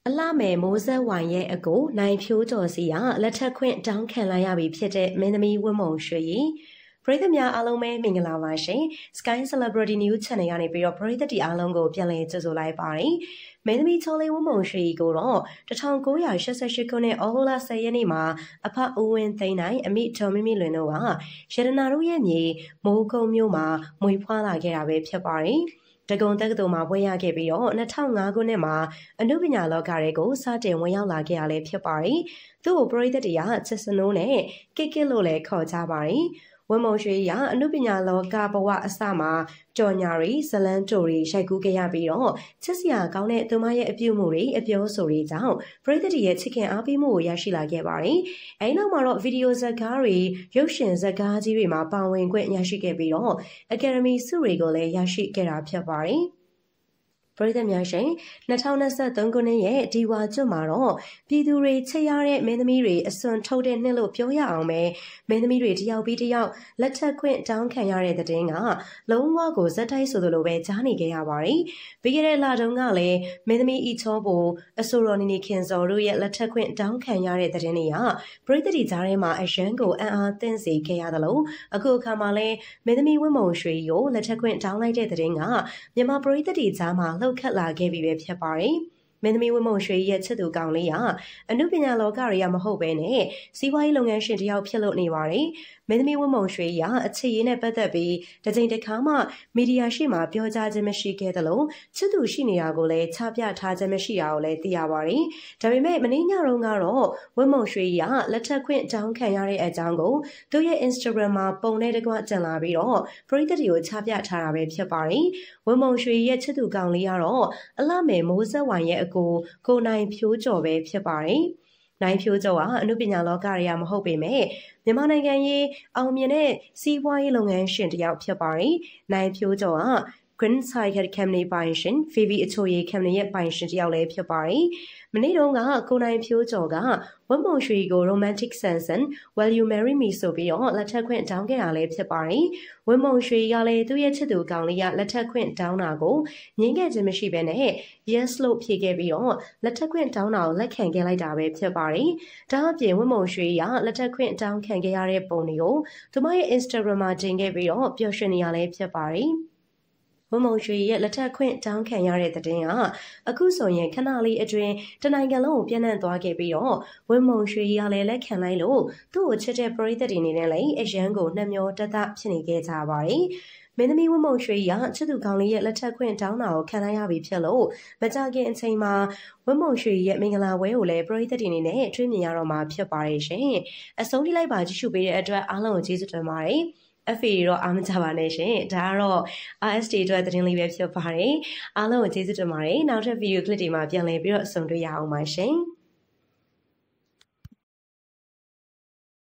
အလှမယ်မိုးဆက်ဝိုင်ရဲ့အကိုနိုင်ဖြိုးကျော်စီကလက်ထက်ခွင့်တောင်းခံလိုက်ရပြီဖြစ်တဲ့မင်းသမီးဝင်းမုံရွှေရီပရိသတ်များအားလုံးပဲမင်္ဂလာပါရှင် Sky Celebrity News Channel ကနေပြီးတော့ပရိသတ်တီအားလုံးကိုပြန်လည်ကြိုဆိုလိုက်ပါတယ်မင်းသမီးချောလေးဝင်းမုံရွှေရီကိုတော့1988ခုနှစ်ဩဂုတ်လ10ရက်နေ့မှာအဖဦးဝင်းသိန်းနိုင်အမိဒေါ်မိမိလွင်တို့ကရတနာတို့ရဲ့မြေမိုးကုန်းမြို့မှာမွေဖွားလာခဲ့တာပဲဖြစ်ပါတယ်တကုံတက္ကသိုလ်မှာဘွဲ့ရခဲ့ပြီးတော့2005ခုနှစ်မှာအနုပညာလောကတွေကိုစတင်ဝင်ရောက်လာခဲ့ရလဲဖြစ်ပါတယ်။သူ့ကိုပရိသတ်တွေကချစ်စနိုးနဲ့ကစ်လို့လည်းခေါ်ကြပါတယ်။ဝင်းမုံရွှေရအနုပညာလောကဘဝအစမှာကြော်ညာရီဇလန်းတိုရီရိုက်ကူးခဲ့ရပြီးတော့ချစ်စရာကောင်းတဲ့သူမရဲ့အပြုအမူတွေအပြောဆိုတွေကြောင့်ပရိသတ်တွေရဲ့ချစ်ခင်အားပေးမှုကိုရရှိလာခဲ့ပါတယ်။အဲဒီနောက်မှာတော့ဗီဒီယိုဇာတ်ကားတွေရုပ်ရှင်ဇာတ်ကားကြီးတွေမှာပါဝင်ခွင့်ရရှိခဲ့ပြီးတော့အကယ်ဒမီဆုတွေကိုလည်းရရှိခဲ့တာဖြစ်ပါတယ်။ပရိသတ်များရှင်2023ခုနှစ်ရဲ့ဒီဝါကျွတ်မှာတော့ပြည်သူတွေချစ်ရတဲ့မင်းသမီးတွေအစွန်ထုတ်တဲ့နှစ်လို့ပြောရအောင်ပဲမင်းသမီးတွေတယောက်ပြီးတယောက်လက်ထက်ခွင့်တောင်းခံရတဲ့တဲ့င်းကလုံးဝကိုဇက်တိုက်ဆိုသလိုပဲကြားနေခဲ့ရပါတယ်။ပြီးခဲ့တဲ့လတုန်းကလည်းမင်းသမီးဤချောပိုအဆိုတော်နီနီခင်စော်တို့ရဲ့လက်ထက်ခွင့်တောင်းခံရတဲ့တဲ့င်းတွေကပရိသတ်တွေကြားထဲမှာအရန်ကိုအံ့အားသင့်စေခဲ့ရသလိုအခုအခါမှာလည်းမင်းသမီးဝင်းမုံရွှေကိုလက်ထက်ခွင့်တောင်းလိုက်တဲ့တဲ့င်းကမြန်မာပရိသတ်တွေကြားမှာခတ်လာခဲ့ပြီပဲဖြစ်ပါတယ်။မင်းသမီးဝင်းမုံရွှေရဲ့ချစ်သူကောင်လေးကအနုပညာလောကတွေကမဟုတ်ပဲနဲ့စီးပွားရေးလုပ်ငန်းရှင်တယောက်ဖြစ်လို့နေပါတယ်။မင်းသမီးဝင်းမုံရွှေရအချစ်ရေးနဲ့ပတ်သက်ပြီးတစ်ချိန်တစ်ခါမှမီဒီယာရှိမှပြောကြားခြင်းမရှိခဲ့သလိုချစ်သူရှိနေတာကိုလည်းချပြထားခြင်းမရှိတာကိုလည်းသိရပါတယ်။ဒါပေမဲ့မနေ့ညတုန်းကတော့ဝင်းမုံရွှေရလက်ထက်ခွင့်တောင်းခံရတဲ့အကြောင်းကိုသူရဲ့ Instagram မှာပုံနဲ့တကွတင်လာပြီးတော့ပရိသတ်တွေကိုချပြထားတာပဲဖြစ်ပါတယ်။ဝင်းမုံရွှေရဲ့ချစ်သူကောင်လေးကတော့အလှမယ်မိုးဆက်ဝိုင်ရဲ့အကိုနိုင်ဖြိုးကျော်ပဲဖြစ်ပါတယ်။နိုင်ဖြိုးကျော်ကအနုပညာလောကတွေကမဟုတ်ပေမဲ့မြန်မာနိုင်ငံရေးအောင်မြင်တဲ့စီးပွားရေးလုပ်ငန်းရှင်တယောက်ဖြစ်ပါတယ်။နိုင်ဖြိုးကျော်က Green Cycle Company ပိုင်ရှင် Phoebe အချိုရည် Company ရဲ့ပိုင်ရှင်တယောက်လည်းဖြစ်ပါတယ်။မနေ့တုန်းကကိုနိုင်ဖြိုးကျော်ကဝင်းမုံရွှေကို Romantic Sanson Will You Marry Me ဆိုပြီးတော့လက်ထက်ခွင့်တောင်းခဲ့တာလည်းဖြစ်ပါတယ်။ဝင်းမုံရွှေကလည်းသူ့ရဲ့ချစ်သူကောင်လေးကလက်ထက်ခွင့်တောင်းတာကိုငြင်းခဲ့ခြင်းမရှိဘဲနဲ့ yes လို့ဖြေခဲ့ပြီးတော့လက်ထက်ခွင့်တောင်းတာကိုလက်ခံခဲ့လိုက်တာပဲဖြစ်ပါတယ်။ဒါအပြင်ဝင်းမုံရွှေကလက်ထက်ခွင့်တောင်းခံခဲ့ရတဲ့ပုံတွေကိုသူမရဲ့ Instagram မှာတင်ခဲ့ပြီးတော့ပျော်ရွှင်နေရလည်းဖြစ်ပါတယ်။ဝင်းမုံရွှေရဲ့လက်ထက်ခွင့်တောင်းခံရတဲ့တဲ့င်းကအခုဆိုရင်ခဏလေးအတွင်းတနိုင်ငံလုံးကိုပြန့်နှံ့သွားခဲ့ပြီးတော့ဝင်းမုံရွှေရလည်းလက်ခံလိုက်လို့သူ့ကိုချစ်တဲ့ပရိသတ်တွေနေနဲ့လည်းအရန်ကိုနှမျောတသဖြစ်နေခဲ့ကြပါတယ်။မင်းသမီးဝင်းမုံရွှေရချစ်သူကောင်လေးရဲ့လက်ထက်ခွင့်တောင်းတာကိုခံလိုက်ရပြီဖြစ်လို့မကြခင်အချိန်မှာဝင်းမုံရွှေရဲ့မင်္ဂလာပွဲကိုလည်းပရိသတ်တွေနေနဲ့တွေ့မြင်ရတော့မှာဖြစ်ပါတယ်ရှင်။အဆုံးထိလိုက်ပါကြည့်ရှုပေးတဲ့အတွက်အားလုံးကိုကျေးဇူးတင်ပါတယ်။ FA တော့အားမကြပါနဲ့ရှင်ဒါကတော့ RST အတွက်သတင်းလေးပဲဖြစ်ပါတယ်အားလုံးကိုကျေးဇူးတင်ပါတယ်နောက်ထပ်ဗီဒီယိုကလစ်တွေမှာပြန်လည်ပြီးတော့ဆုံတွေ့ရအောင်ပါရှင်